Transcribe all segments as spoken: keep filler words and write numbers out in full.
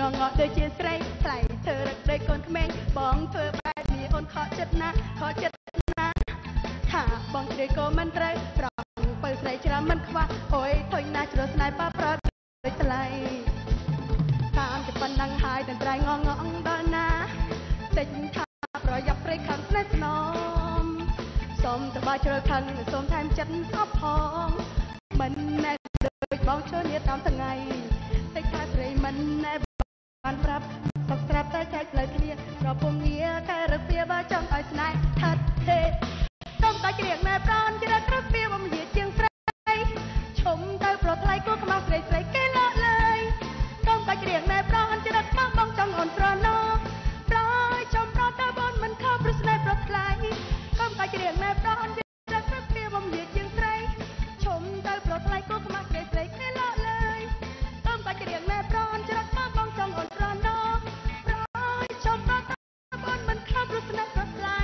ងងដូចជាស្រីថ្លៃធ្វើរឹកដូចកូនក្មេងបងធ្វើបែបនេះអូនខកចិត្តណាខកចិត្តណាថាបងជ្រាយក៏មិនត្រូវប្រងបើស្រីច្រើនមិនខ្វះអុយធុញណាស់ជ្រុលស្នេហ៍ប៉ាប្រត់ដូចថ្លៃតាមតែប៉ុណ្ណឹងហើយតន្ត្រីងងងដល់ណាតិចថាប្រយ័ត្នព្រៃខាងស្នេហ៍ស្នំសូមតបជ្រើខឹងសូមថែមចិត្តស្អប់ផងមិនណែដូចបងឈើនេះតាមថ្ងៃតិចថាស្រីមិនណែបានប្រាប់សុកស្រាប់តែចែកផ្លូវគ្នាប្រពំងារតែរពៀបើចង់ឲ្យស្នេហ៍ថាត់ទេសូមតែជ្រៀងណែប្រានជ្រើក្រឹបវាបំជាជាងស្រីឈុំទៅប្រថ្លៃគួរខ្មាស់ស្រីស្រីគេលក់លើយសូមតែជ្រៀងណែប្រានជ្រើខ្មាស់បងចង់អូនត្រណោប្រយចំប្រតើបងមិនខំប្រស្នេហ៍ប្រថ្លៃសូមតែជ្រៀងណែប្រានជ្រើក្រឹបវាបំជាជាងស្រីឈុំទៅប្រថ្លៃគួរខ្មាស់ស្រីស្រីគេលក់លើយសូមតែជ្រៀងណែប្រានជ្រើខ្មាស់បងចង់អូនត្រណោប្រយចំប្រតើបងមិនខំប្រស្នេហ៍ប្រថ្លៃ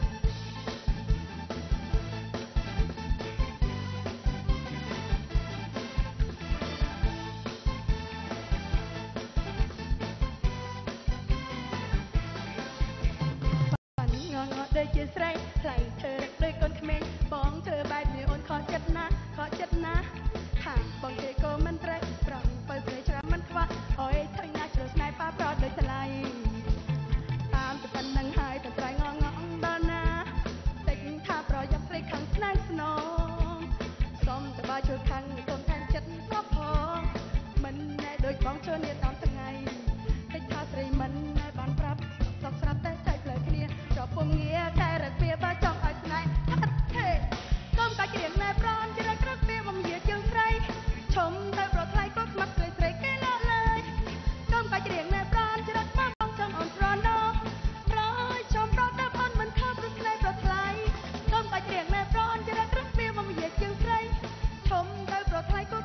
ដូចជាស្រីថ្លៃធ្វើរឹកដូចកូនក្មេងបងធ្វើបែបនេះអូនខកចិត្តណាខកចិត្តណាថាបងទេក៏មិនត្រូវប្រងបើស្រីច្រើនមិនខ្វះអុយធុញណាស់ជ្រុលស្នេហ៍ប៉ាប្រត់ដូចថ្លៃតាមតែប៉ុណ្្នឹងហើយតន្ត្រីងងងដល់ណាតិចថាប្រយ័ត្នព្រៃខាងស្នេហ៍ស្នងសុំតបជួយខាងសូមថែមចិត្តស្បផងមិនណែដូចបងឈើនេះតាមថ្ងៃតិចថាស្រីមិនណែបានប្រាប់សុកស្រាប់តែចែកផ្លូវគ្នាប្រពំងារតែរកវាបើចង់ឲ្យស្នេហ៍ថាត់ទេសូមតែជ្រៀងណែប្រានជ្រើក្រឹបវាបំជាជាងស្រីឈុំទៅប្រថ្លៃក៏ខ្មាស់ស្រីស្រីគេលក់លើយសូមតែជ្រៀងណែប្រានជ្រើខ្មាស់បងចង់អូនត្រណោប្រយចំប្រតើបងមិនខំប្រស្នេហ៍ប្រថ្លៃសូមតែជ្រៀងណែប្រានជ្រើក្រឹបវាបំជាជាងស្រីឈុំទៅប្រថ្លៃក៏